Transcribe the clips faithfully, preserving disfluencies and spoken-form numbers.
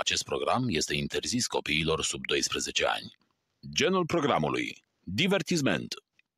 Acest program este interzis copiilor sub doisprezece ani. Genul programului: divertisment.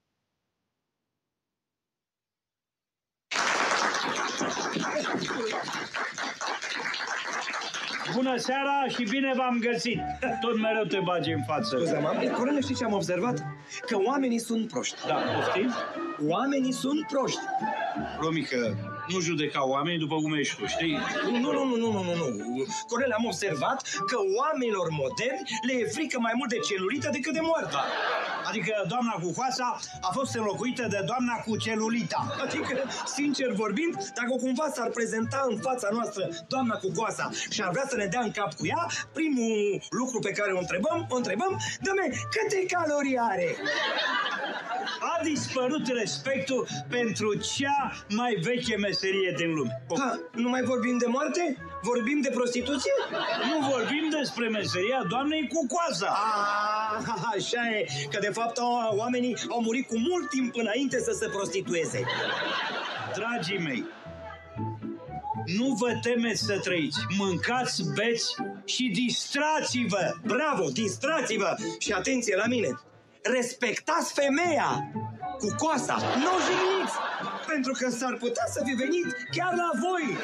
Bună seara și bine v-am găsit! Tot mereu te bagi în față. Scuze-mă, Cornel, știi ce am observat? Că oamenii sunt proști. Da, poftim? Oamenii sunt proști. Romică, nu judeca oamenii după cum ești tu, știi? Nu, nu, nu, nu, nu, nu, nu. Cornel, am observat că oamenilor moderni le e frică mai mult de celulită decât de moartă. Da. Adică doamna cu coasa a fost înlocuită de doamna cu celulita. Adică, sincer vorbind, dacă cumva s-ar prezenta în fața noastră doamna cu coasa și ar vrea să ne dea în cap cu ea, primul lucru pe care o întrebăm, o întrebăm, dă-me, câte calorii are? A dispărut respectul pentru cea mai veche meserie din lume. Ha, nu mai vorbim de moarte? Vorbim de prostituție? Nu vorbim despre meseria doamnei cu coasa. Ah, așa e, că de fapt oamenii au murit cu mult timp înainte să se prostitueze. Dragii mei, nu vă temeți să trăiți. Mâncați, beți și distrați-vă. Bravo, distrați-vă! Și atenție la mine! Respectați femeia cu coasa, nu o jigniți, pentru că s-ar putea să fi venit chiar la voi.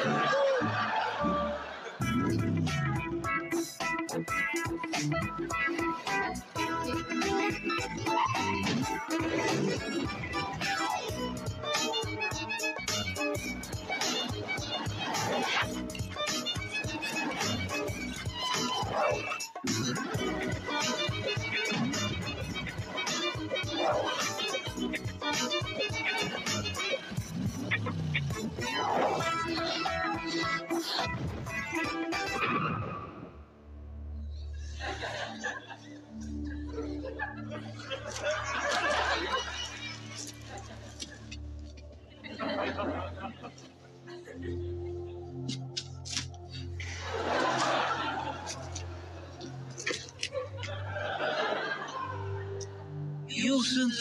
Eu sunt...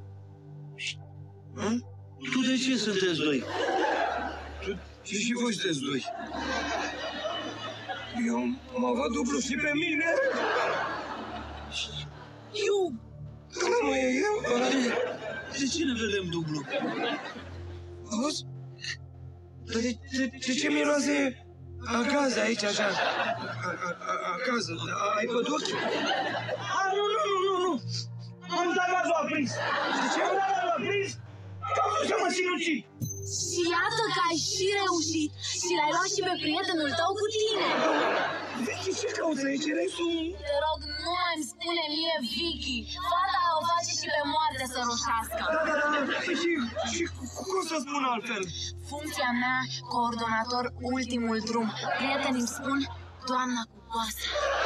Hă? Tu de ce sunteți doi? Și și voi sunteți doi. Eu mă văd dublu și pe mine. Eu... Nu, nu e eu. De, de ce ne vedem dublu? Auzi? Dar de, de, de ce miroase acasă aici așa? Acasă? Ai păduri? A, nu, nu, nu, nu, nu! Am dat gazul aprins! De ce? Am dat gazul aprins! Că am vrut să mă sinucid! Și iată că ai și reușit și l-ai luat și pe prietenul tău cu tine! Vicky, ce cauți aici? Erai tu? Te rog, nu mai îmi spune mie Vicky! Fata o face și pe moarte să roșească! Da, da, da, și, și cum să spun altfel? Funcția mea, coordonator ultimul drum. Prietenii îmi spun doamna cu coasă.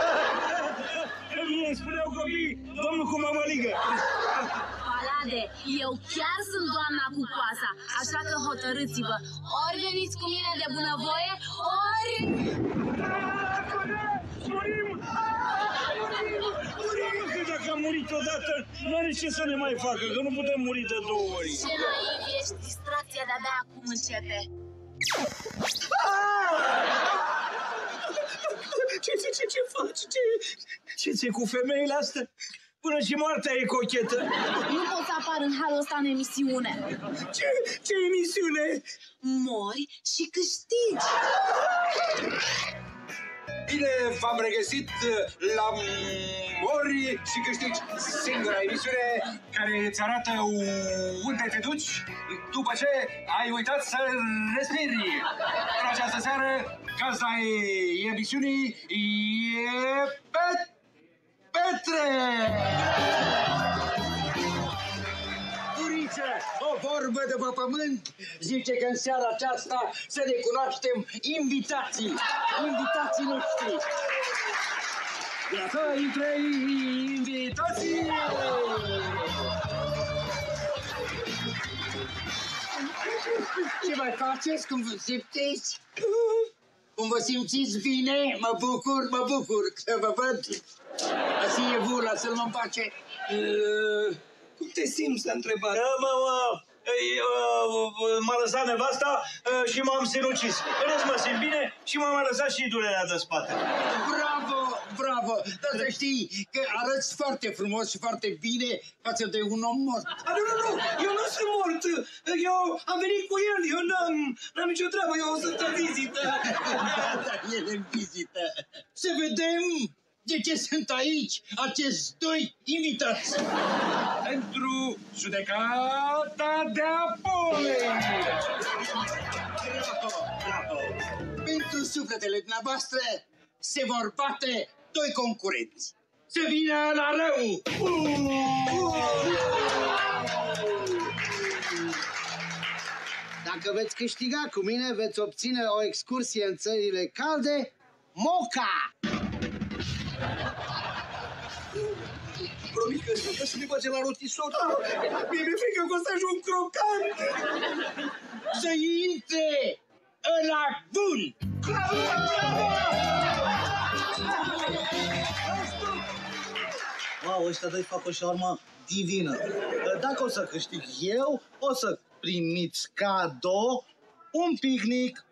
Mie spuneau copiii, domnul cu mămăligă! Palade, eu chiar sunt doamna cu coasa, așa că hotărâți-vă, ori veniți cu mine de bunăvoie, ori... Murim! Murim! Că dacă am murit odată, nu are ce să ne mai facă, că nu putem muri de două ori. Ce naiv ești, distracția de-abia acum începe. Ce, ce, ce, ce faci? Ce, Ce ți-e cu femeile astea? Până și moartea e cochetă. Nu pot să apar în halul ăsta în emisiune. ce, ce emisiune? Mori și câștigi. Bine v-am regăsit la Mori și Câștigi, singura emisiune care îți arată unde te duci după ce ai uitat să respiri. În această seară, gazda emisiunii e Pet... Petre! Buriță, o vorbă de pe pământ zice că în seara aceasta să ne cunoaștem invitații, invitații noștri. Iată, intră invitații! Ce mai faceți? Cum vă simțiți? Cum vă simțiți bine? Mă bucur, mă bucur să vă văd. Asi e vula, să-l mă împace. Cum te simți, s-a întrebat? Da, mă, mă, m-a lăsat nevasta și m-am sinucis. În rest mă simt bine și m-am mai lăsat și durerea de spate. Bravo, bravo! Dar să știi că arăți foarte frumos și foarte bine față de un om mort. A, nu, nu, nu! Eu nu sunt mort! Eu am venit cu el, eu n-am, n-am nicio treabă, eu sunt în vizită. Da, el în vizită. Să vedem de ce sunt aici acești doi invitați. Pentru judecata de apoi! Bravo, bravo! Pentru sufletele dumneavoastră se vor bate doi concurenți. Să vină la rău! Dacă veți câștiga cu mine, veți obține o excursie în țările calde, Moca! Promit că ăsta să ne bage la rotisot. Mie mi-e frică că o să ajung crocant. Să intre ăla bun! Wow, ăștia doi fac o șaurma divină. Dacă o să câștig eu, o să primiți cadou un picnic.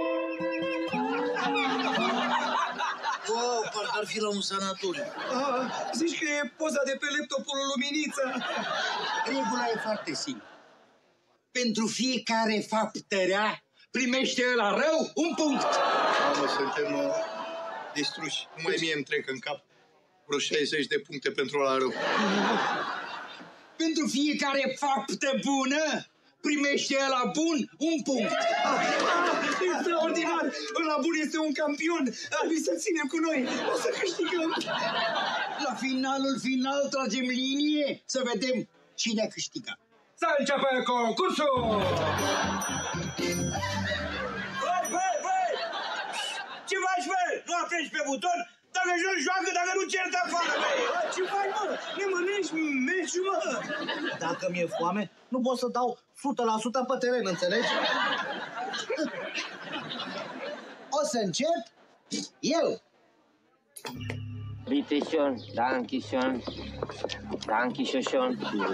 Wow, parcă ar fi la un sanatoriu. Ah, zici că e poza de pe laptopul Luminița? Regula e foarte simplă. Pentru fiecare faptă rea, primește la rău un punct. Mamă, suntem uh, distruși. Numai mie îmi trec în cap vreo șaizeci de puncte pentru la rău. Pentru fiecare faptă bună, primește la bun un punct. Ah, ah, extraordinar! Ăla bun este un campion! Hai să ținem cu noi! O să câștigăm! La finalul final tragem linie să vedem cine a câștigat. Să înceapă concursul! Băi, băi, băi! Ce faci, băi? Nu apeși pe buton? Dacă joci, joacă, dacă nu cer de afară, băi! Ce faci, mă? Ne mănânci meciul, mă? Dacă mi-e foame, nu pot să dau o sută la sută pe teren, înțelegi? O să încep eu. Bitte schön, danke schön, danke schön.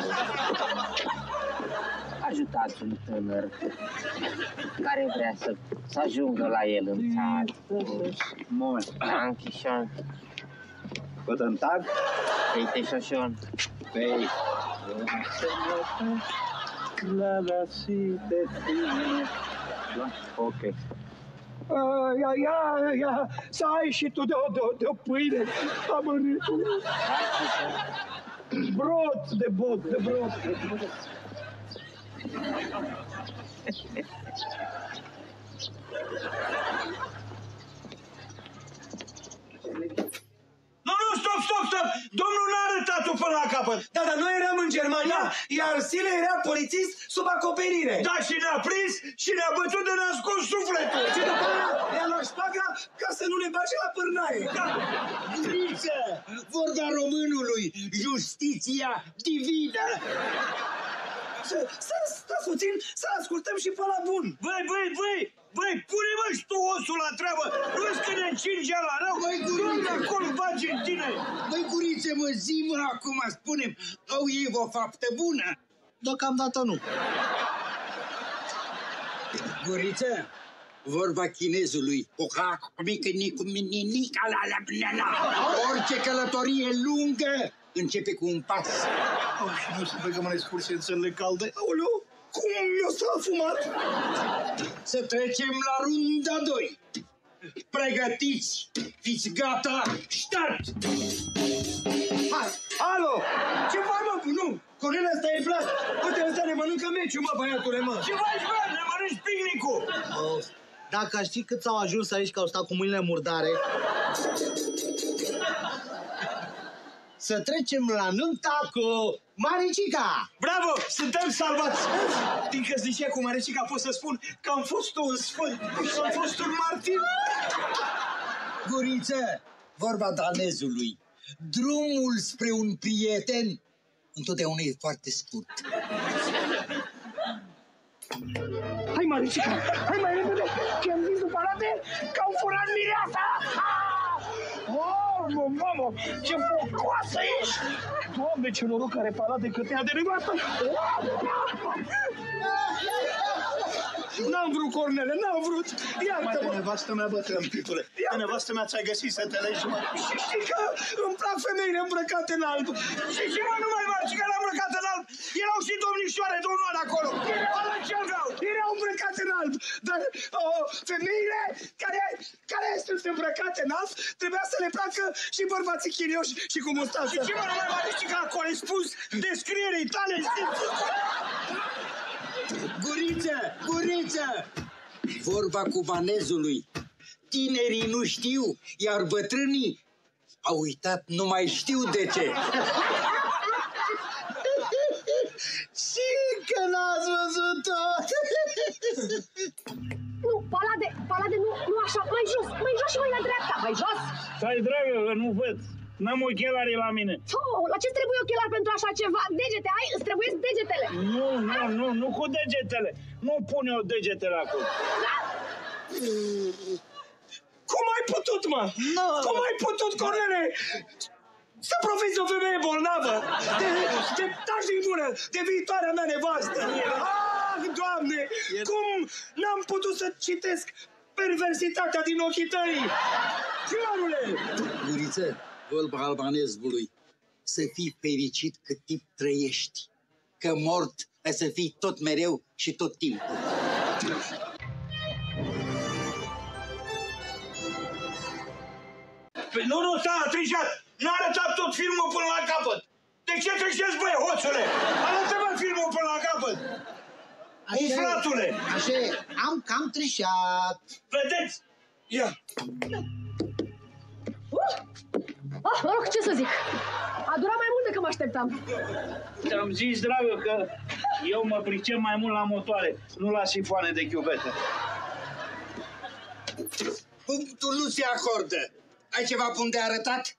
Ajutați un tânăr care vrea să, să ajungă la el în țară. Mult. Danke schön. Guten Tag. Bitte schön. Păi... La la si de tine. Ok. Ia, ia, ia, să ai și tu de o, de o, de o pâine amărâtă. Brot de bot, de brot. De brot. Nu, nu, stop, stop, stop! Domnul n-a arătat-o până la capăt! Da, dar noi eram în Germania, iar Sile era polițist sub acoperire. Da, și ne-a prins și ne-a bătut de ne-a scos sufletul! Și după aia ne-a luat șpaga ca să nu ne bage la pârnaie. Da. Guriță, vorba românului, justiția divină. Să, să stați puțin, să ascultăm și pe la bun. Băi, băi, băi! Băi, pune-mă și tu osul la treabă! Nu-ți că ne încinge la rău? Băi, du-te acolo, bagi în tine! Băi, Guriță, mă, zi-mă acum, spune-mi, au ei o faptă bună? Deocamdată nu. Guriță, vorba chinezului, orice călătorie lungă începe cu un pas. Oh, și noi să plecăm în excursie în țările calde. Aoleu, cum mi-o s-a fumat? Să trecem la runda doi. Pregătiți, fiți gata, start! Hai, alo, ce faci, mă? Nu, Cornel, ăsta e blat. Uite, ăsta ne mănâncă meciul, mă, băiatule, mă. Ce faci, bă? Ne mănânci picnicul! Oh, dacă aș ști cât s-au ajuns aici, că au stat cu mâinile murdare. Să trecem la nunta cu Maricica! Bravo! Suntem salvați! Din căsnicia cu Maricica pot să spun că am fost un sfânt și am fost un martir! Guriță, vorba danezului, drumul spre un prieten întotdeauna e foarte scurt. Hai, Maricica, hai mai repede, că am zis după alate că au furat mireasa! Oh, mamă, ce focoasă ești! Doamne, ce noroc are Palade că te-a de nevastă! N-am vrut, Cornele, n-am vrut. Iartă-mă. Mai nevastă mea, bă, trâmpitule. Pe nevastă mea ți-ai găsit să te legi, mă. Și știi că îmi plac femeile îmbrăcate în alb. Și și mă, nu mai marci că l-am îmbrăcat în alb. Erau și domnișoare de onoare acolo. Ala ce vreau. Erau îmbrăcate în alb. Dar o, femeile care, care sunt îmbrăcate în alb trebuia să le placă și bărbații chirioși și cu mustață. Și ce mă, nu mai marci, știi că a corespuns descrierii tale. Guriță, guriță! Vorba cubanezului. Tinerii nu știu, iar bătrânii au uitat, nu mai știu de ce. Și că n-ați văzut-o! Nu, Palade, Palade, nu, nu așa, mai jos, mai jos și mai la dreapta, mai jos! Stai, dragă, că nu văd. N-am ochelari la mine. Oh, la ce trebuie ochelari pentru așa ceva? Degete ai? Îți trebuie degetele. Nu, nu, nu, nu cu degetele. Nu pun eu degetele acolo. Da? Cum ai putut, mă? No. Cum ai putut, Cornele? Să profiți de o femeie bolnavă, de, de tași din gură, de viitoarea mea nevastă. Ah, Doamne, cum n-am putut să citesc perversitatea din ochii tăi? Fiorule! Guriță, vorba albanezului, să fii fericit cât timp trăiești, că mort ai să fii tot mereu și tot timpul. Păi nu, nu, s-a trișat! N-a arătat tot filmul până la capăt! De ce trișezi, băi, hoțule? Arătă-mă filmul până la capăt! Umflatule! Așa e, am cam trișat. Vedeți? Ia! Uh! Ah, mă rog, ce să zic? A durat mai mult decât mă așteptam. Ți-am zis, dragă, că eu mă pricep mai mult la motoare, nu la sifoane de chiuvete. Punctul nu se acordă. Ai ceva punct de arătat?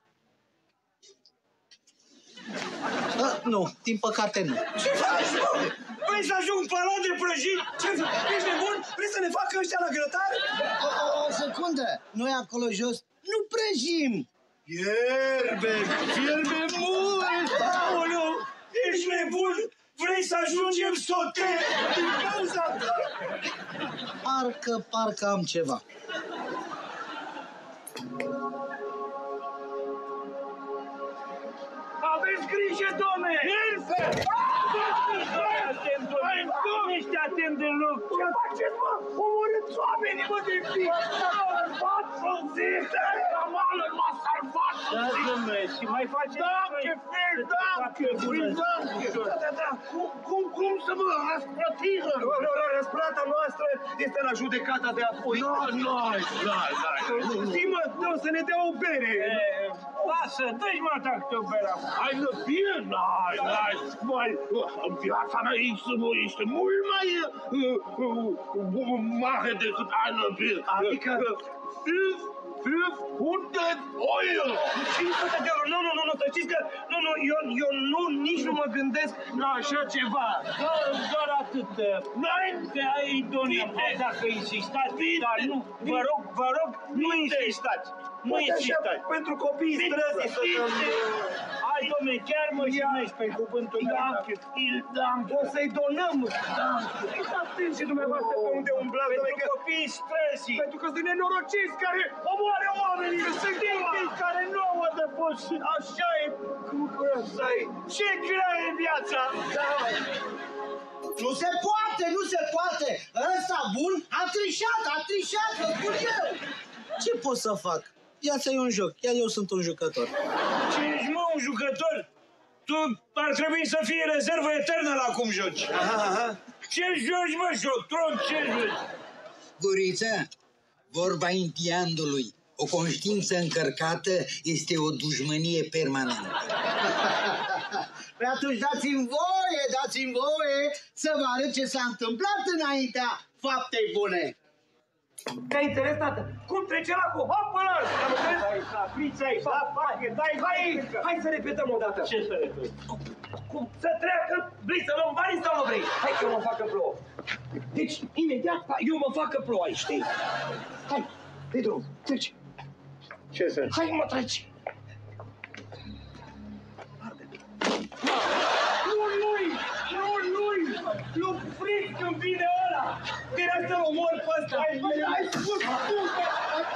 A, nu, din păcate nu. Ce faci, mă? Vrei să ajung palat de prăjit? Ce faci? Ești nebun? Vrei să ne facă ăștia la grătar? O, o, o secundă, noi acolo jos nu prăjim. Fierbe, fierbe mult! Aoleu, ești nebun? Vrei să ajungem sote din cauza ta? Parcă, parcă am ceva. Aveți grijă, domne! Ilfe! Stai atent, domne! Ești atent de loc! Ce faceți, mă? Omorâți oamenii, mă, de fi! Salvat, să zic! Camală, m-a salvat, să zic! Da, domne, și mai faceți... Danke, fel, danke, da, da, da! Cum, cum să vă răsplătiți? Răsplata noastră este la judecata de apoi. Nu, nu, nu, Zi-mă, dă să ne dea o bere. Lasă, dă-i mă, dacă o bere. Hai, nu, bine, n-ai, n-ai. Mai, viața mea este mult mai mare decât Ana Bill. Adică... cinci sute oil! cinci sute de euro! Nu, nu, nu, nu, să știți că... Nu, nu, eu, eu nu, nici nu mă gândesc la așa ceva. Doar, doar atât. Înainte ai Donia, dacă insistați, dar nu, vă rog, vă rog, nu insistați. Nu insistați. Pentru copiii străzii să dăm... Hai, domne, chiar mă jimești pe cuvântul Danke, il danke. O să-i donăm. Danke. Fiți atenți și dumneavoastră pe unde umblați. Pentru copiii străzii. Pentru că sunt nenorociți care omoară oamenii. Sunt copii care nu au adăpost. Așa e. Cum așa e? Ce grea e viața. Da. Nu se poate, nu se poate! Ăsta bun a trișat, a trișat, vă spun eu! Ce pot să fac? Viața e un joc, iar eu sunt un jucător. Ce ești, mă, un jucător? Tu ar trebui să fii rezervă eternă la cum joci. Aha, aha. Ce joci, mă, joctron, ce joci? Guriță, vorba indianului. O conștiință încărcată este o dușmănie permanentă. Păi atunci dați-mi voie, dați-mi voie să vă arăt ce s-a întâmplat înaintea faptei bune. Te-ai interesat? Cum trece la cu hop ăla? Hai, caprița aici, da, pache, dai, Hai, hai să repetăm o dată. Ce să repet? Cum să treacă? Vrei să luăm banii sau nu vrei? Hai că eu mă fac că plouă. Deci, imediat, eu mă fac că plouă aici, știi? Hai, de drum, treci. Ce să? Hai, mă, treci. Nu, nu-i, nu, nu-i, nu fric când vine ăla! Vine să-l omor pe ăsta! Ai spus tu că...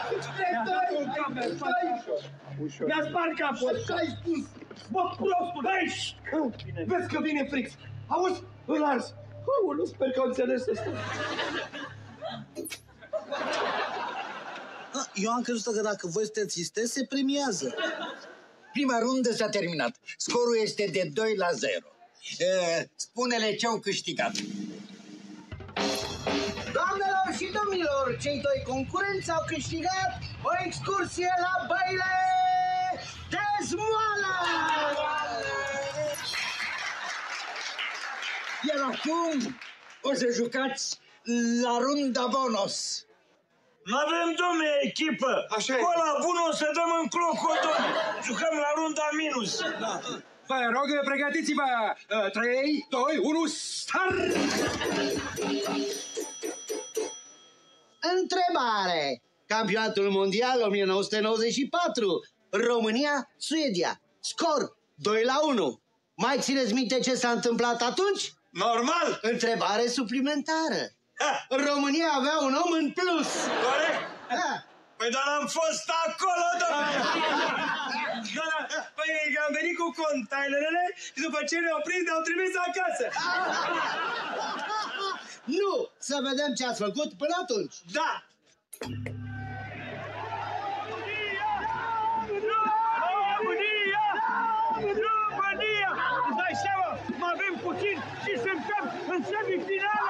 Mi-a spart capul! Așa ai spus! Bă, prostul, aici! Vezi că vine Frix! Auzi? Îl ars! Aoleu, sper că au înțeles ăsta! Eu am crezut că dacă voi sunteți isteți, se premiază. Prima rundă s-a terminat. Scorul este de doi la zero. Spune-le ce-au câștigat. Doamnelor și domnilor, cei doi concurenți au câștigat o excursie la băile de Zmoală! Iar acum o să jucați la runda bonus. N-avem, domne, echipă! Așa e. Cola bună o să dăm în clocul, domne! Jucăm la runda minus! Da. Vă rog, pregătiți-vă! trei, doi, unu, start! Întrebare! Campionatul mondial o mie nouă sute nouăzeci și patru. România-Suedia. Scor doi la unu. Mai țineți minte ce s-a întâmplat atunci? Normal! Întrebare suplimentară. Ha. România avea un om în plus. Corect? Ha. Păi dar am fost acolo, domnule! Da, da. Păi am venit cu containerele și după ce ne-au prins, ne-au trimis acasă. Nu! Să vedem ce ați făcut până atunci. Da! România! România! Îți dai seama? Mai avem puțin și suntem în semifinale!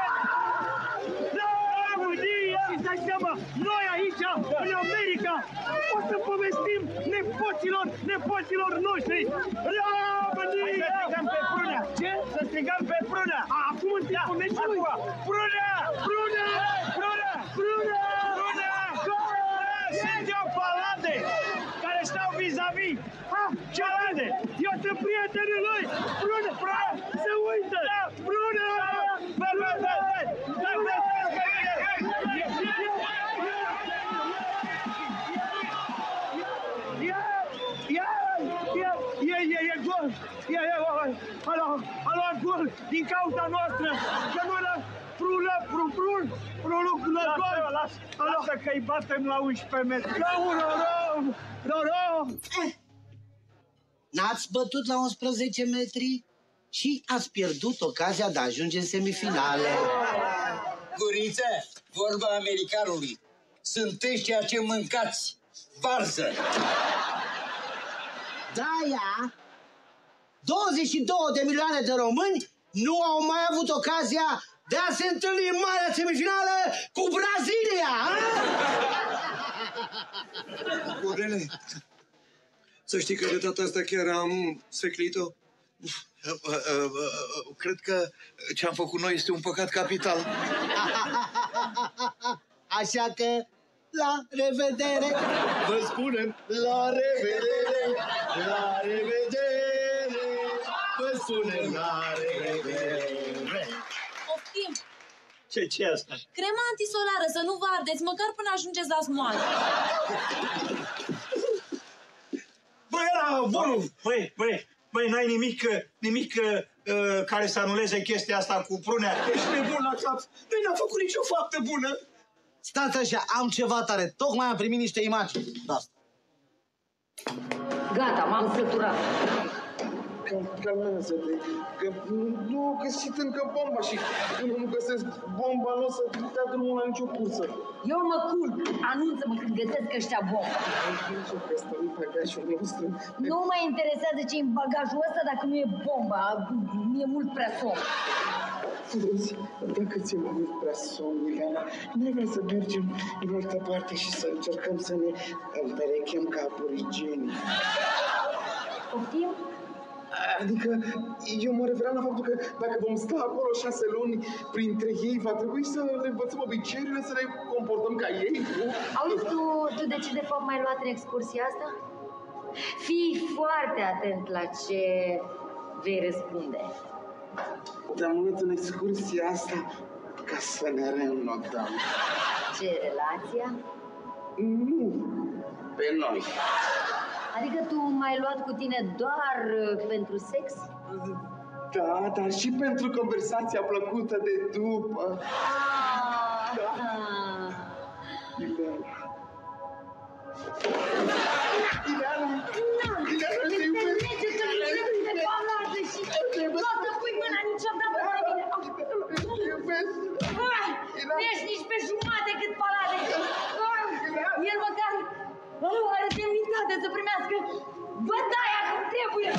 România! Îți dai seama? Noi aici, în America, o să povestim nepoților, nepoților noștri! România! Să strigăm pe Prunea! Ce? Să strigăm pe Prunea! Acum în timpul meciului! Prunea! Prunea! Prunea! Prunea! Prunea! Sunt eu Palade, care stau vis-a-vis! Ha! Palade! Eu sunt prietenii lui! Prunea! Prunea! Se uită! Prunea! Bă, bă, bă! Bă, bă! E gol! E, e, a luat gol din cauza noastră! Că nu era prună, prun, prun, prun, la gol! Lasă că-i batem la unsprezece metri! La unu, ro, ro, ro! N-ați bătut la unsprezece metri și ați pierdut ocazia de a ajunge în semifinale. Guriță, vorba americanului. Sunteți ceea ce mâncați. Varză! De-aia, douăzeci și două de milioane de români nu au mai avut ocazia de a se întâlni în marea semifinală cu Brazilia! Cornele, să știi că de data asta chiar am seclit-o. Cred că ce am făcut noi este un păcat capital. Așa că, la revedere! Vă spunem, la revedere! La revedere! Vă spunem, la revedere! Poftim! Ce, ce asta? Crema antisolară, să nu vă ardeți, măcar până ajungeți la Smoală. Băi, era bunul! Băi, băi, băi, n-ai nimic, nimic uh, care să anuleze chestia asta cu Prunea. Ești nebun la cap. Băi, n-a făcut nicio faptă bună. Stați așa, am ceva tare. Tocmai am primit niște imagini. Da. Gata, m-am săturat. Calmează-te, că nu au găsit încă bomba și când nu găsesc bomba, nu o să dea drumul la nicio cursă. Eu mă culp, anunță-mă când găsesc ăștia bomba. Nu mă interesează ce-i în bagajul ăsta dacă nu e bomba, mi-e mult prea somn. Auzi, dacă ți-e mult prea somn, Ileana, nu vrea să mergem în altă parte și să încercăm să ne împerechem ca aborigenii. Poftim? Adică, eu mă referam la faptul că dacă vom sta acolo șase luni printre ei, va trebui să le învățăm obiceiurile, să ne comportăm ca ei, nu? Auzi, tu, tu de ce de fapt m-ai luat în excursia asta? Fii foarte atent la ce vei răspunde. Te-am luat în excursia asta ca să ne reînnotăm. Ce, relația? Nu, pe noi. Adică tu m-ai luat cu tine doar pentru sex? Da, dar și pentru conversația plăcută de după. Da. Ileana. Ileana. Ileana, te iubesc. Nu o să pui mâna niciodată pe mine. Nu ești nici pe jumate cât Palade. El măcar are demnitate să primească bătaia cum trebuie.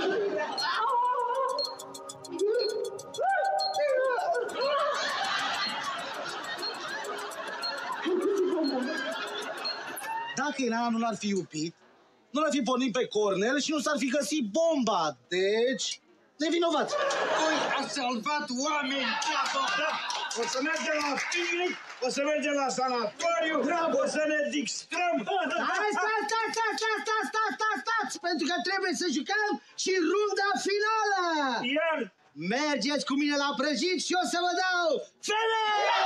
Dacă Ileana nu l-ar fi iubit, nu l-ar fi pornit pe cornel și nu s-ar fi găsit bomba. Deci, nevinovat. Voi ați salvat oameni! Da, o să mergem la picnic, o să mergem la sanatoriu, o să ne distrăm. Stai, stai, stai, stai, stai, stai, stai, stai, stai, pentru că trebuie să jucăm și runda finală. Iar mergeți cu mine la prăjit și o să vă dau fele!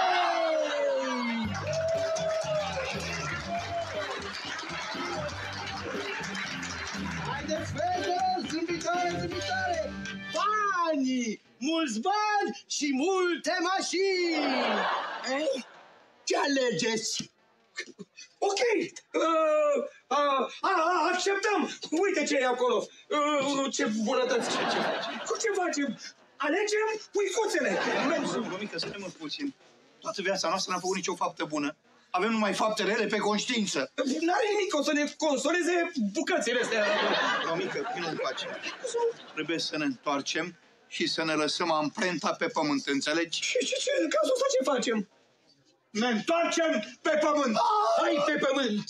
Haideți, fete, zâmbitoare, zâmbitoare! Bani! Mulți bani și multe mașini! Ei, ce alegeți? Ok, uh, uh, uh, acceptăm! Uite ce e acolo! Uh, ce bunătăți! Ce, ce facem? Cu ce facem? Alegem puicuțele! Romică, să ne mă puțin. Toată viața noastră n-a făcut nicio faptă bună. Avem numai fapte rele pe conștiință. N-are nimic, o să ne consoleze bucățile astea. Romică, nu face. Trebuie să ne întoarcem și să ne lăsăm amprenta pe pământ, înțelegi? Și ce, ce, în cazul ăsta ce facem? Ne întoarcem pe pământ! Hai pe pământ!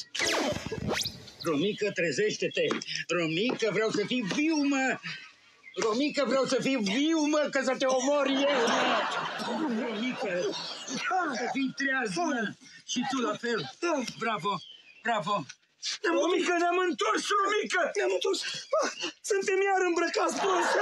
Romică, trezește-te! Romică, vreau să fii viu, mă! Romică, vreau să fii viu, mă, că să te omor eu, mă! Romică, să fii treaz, mă! Și tu la fel! Bravo, bravo! Romică, ne-am întors, Romică! Ne-am întors! Suntem iar îmbrăcați prost!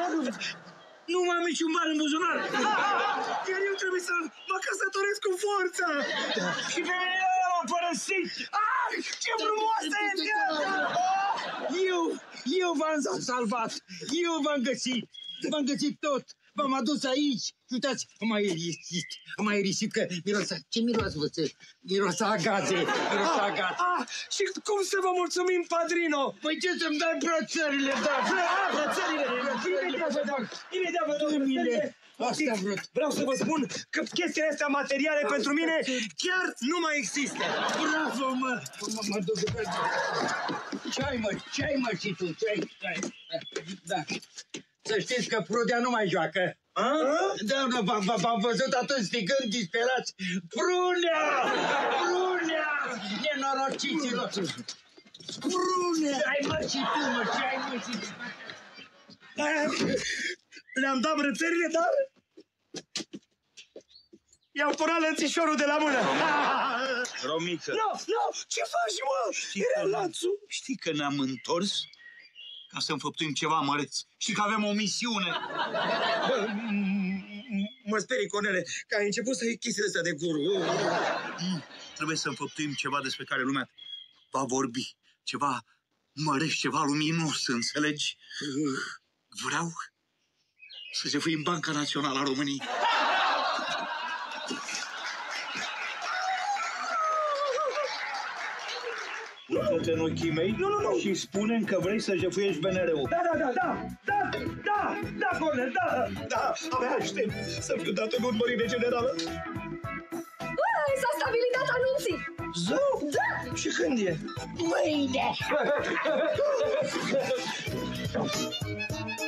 Nu mai am niciun bani în buzunar! Iar eu trebuie să mă căsătoresc cu forța! Și pe mine m-am părăsit! Ah, ce frumoasă e viața! Eu, eu v-am salvat! Eu v-am găsit! V-am găsit tot! V-am adus aici! Uitați, am mai irisit! Am mai irisit că miroasa... Ce miroasă, vă? Miroasa agaze! Miroasa agaze! Ah, și cum să vă mulțumim, padrino? Păi ce să-mi dai brățările, da? Ah, brățările! Imediat vă dau! Imediat vă dau brățările! Asta vrut. Vreau să vă spun că chestiile astea materiale pentru mine chiar nu mai există. Bravo, mă! Mă, mă duc de... Ce-ai, mă? Ce-ai, mă, și tu? Ce-ai? Da. Să știți că Prudea nu mai joacă. A? Da, v-am văzut atunci strigând disperați. Prunea! Prunea! Nenorociților! Prunea! Ce-ai, mă, și tu, mă? Ce-ai, mă, și tu? Le-am dat brățările, dar i-au furat lănțișorul de la mână. Romică. Nu, nu, ce faci, mă? Știi că, lanțul. Știi că ne-am întors ca să înfăptuim ceva măreț. Știi că avem o misiune. Mă sperii, Cornele, că ai început să iei chestiile astea de gură. Trebuie să înfăptuim ceva despre care lumea va vorbi. Ceva măreț, ceva luminos, înțelegi? Vreau să se fie în Banca Națională a României. Uită-te în ochii mei nu, nu, nu. și spune că vrei să jefuiești B N R-ul. Da, da, da, da, da, da, da, Cornel, da, da, abia aștept să fiu dat în urmărire generală. S-a stabilizat anunții! Zău? Da! Și când e? Mâine!